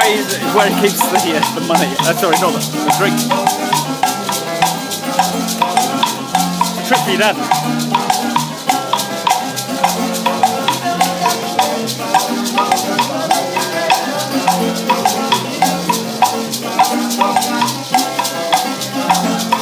way is where he keeps the money. Sorry, not the drink. It's a trip for your dad.